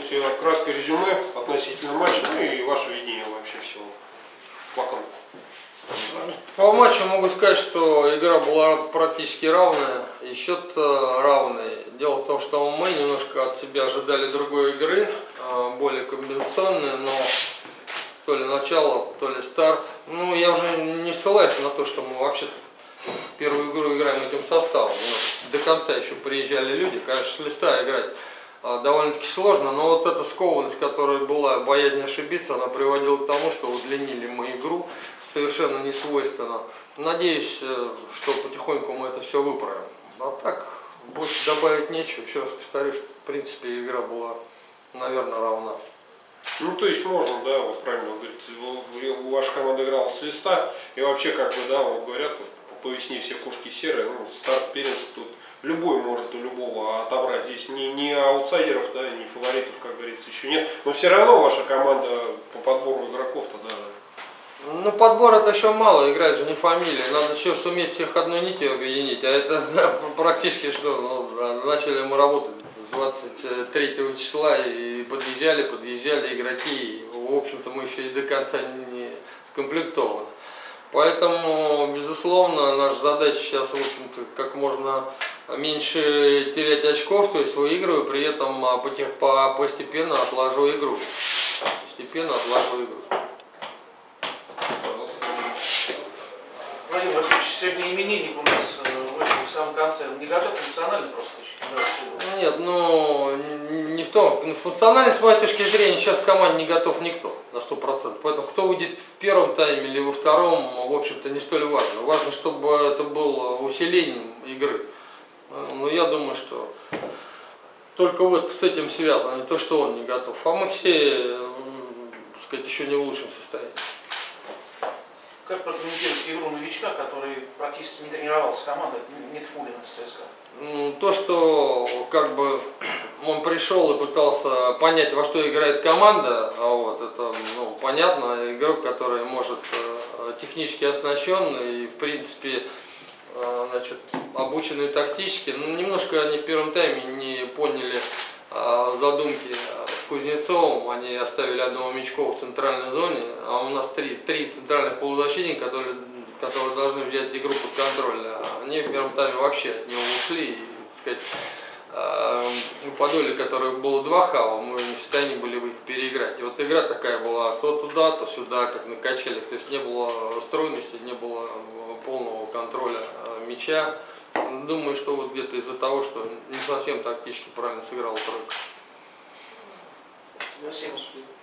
можете краткое резюме относительно матча, ну и ваше видение вообще всего вокруг. По матчу могу сказать, что игра была практически равная, и счет равный. Дело в том, что мы немножко от себя ожидали другой игры, более комбинационной, но то ли начало, то ли старт. Ну, я уже не ссылаюсь на то, что мы вообще первую игру играем этим составом. До конца еще приезжали люди, конечно, с листа играть довольно-таки сложно, но вот эта скованность, которая была, боязнь ошибиться, она приводила к тому, что удлинили мы игру совершенно не свойственно. Надеюсь, что потихоньку мы это все выправим. А так, больше добавить нечего. Еще раз повторю, что в принципе игра была, наверное, равна. Ну, то есть можно, да, вот правильно вы говорите, ваша команда играла с листа, и вообще, как бы, да, вот говорят, по весне все кошки серые, ну, старт первенства тут любой может у любого отобрать. Здесь ни аутсайдеров, да, ни фаворитов, как говорится, еще нет. Но все равно ваша команда по подбору игроков-то, да. Ну, подбор это еще мало, играть же не фамилия. Надо еще суметь всех одной нитью объединить. А это да, практически что, ну, начали мы работать с 23 числа и подъезжали игроки. И, в общем-то, мы еще и до конца не скомплектованы. Поэтому, безусловно, наша задача сейчас, в общем-то, как можно меньше терять очков, то есть выигрываю, при этом постепенно отложу игру. Владимир Васильевич, сегодня именинник у нас вышел в самом конце. Не готов функционально просто? Нет, ну не в том. Функционально, с моей точки зрения, сейчас в команде не готов никто на 100%. Поэтому кто выйдет в первом тайме или во втором, в общем-то, не столь важно. Важно, чтобы это было усилением игры. Но я думаю, что только вот с этим связано, не то, что он не готов. А мы все, так сказать, еще не в лучшем состоянии. Как прокомментируете игру новичка, который практически не тренировался с командой, Нетфулина с ЦСКА? То, что как бы он пришел и пытался понять, во что играет команда, вот, это ну, понятно, игрок, который может технически оснащен и в принципе значит, обученный тактически, но немножко они в первом тайме не поняли задумки с Кузнецовым, они оставили одного Мячкова в центральной зоне, а у нас три центральных полузащитника, которые должны взять игру под контроль. Они в первом тайме вообще от него ушли, и, так сказать, у Подоли, которых было два хава, мы не в состоянии были их переиграть. И вот игра такая была то туда, то сюда, как на качелях, то есть не было стройности, не было полного контроля мяча. Думаю, что вот где-то из-за того, что не совсем тактически правильно сыграла тройка. Спасибо.